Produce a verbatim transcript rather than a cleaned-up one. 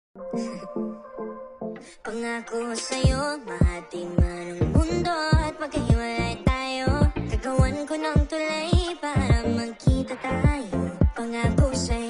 Pangako sa'yo, mahati man ang mundo at magkahiwalay tayo. Gagawan ko ng tulay para magkita tayo. Pangako sa'yo